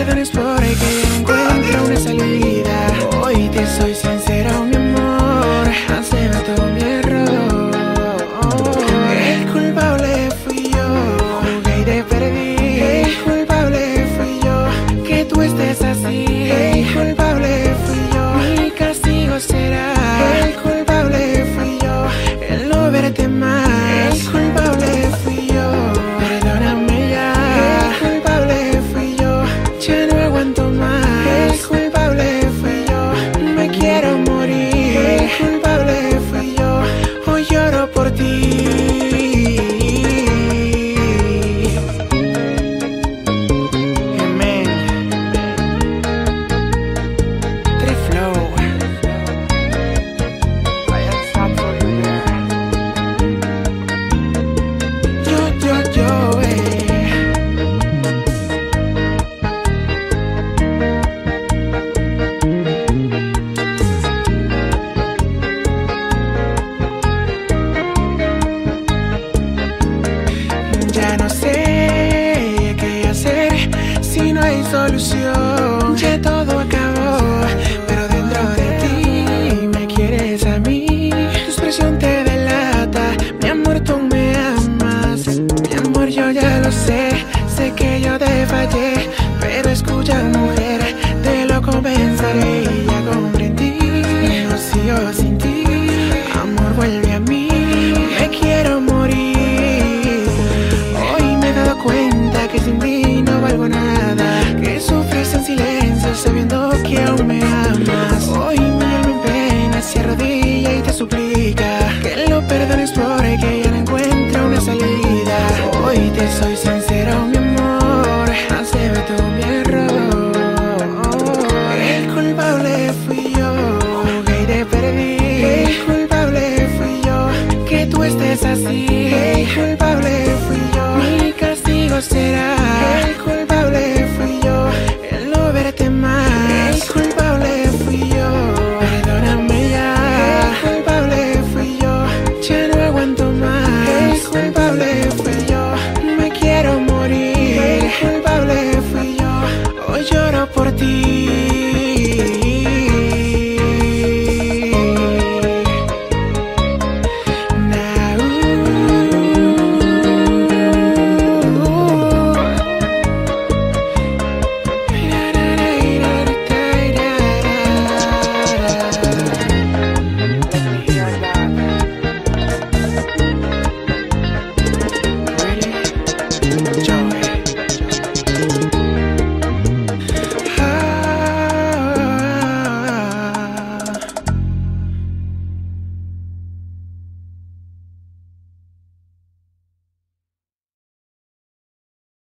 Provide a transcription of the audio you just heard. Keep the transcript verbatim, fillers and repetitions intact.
perdones porque encuentro una salida. Hoy te soy sincera, mi amor, acepto mi error. El culpable fui yo, jugué y te perdí. El culpable fui yo, que tú estés así. El culpable fui yo, mi castigo será. El culpable fui yo, el no verte más. El culpable fui yo, perdóname ya. El culpable fui yo, ya no aguanto más. El culpable fui yo, me quiero morir. El culpable fui yo, hoy lloro por ti. Amén. Triflow. Yo, yo, yo, eh. Ya no sé qué hacer si no hay solución. Ya todo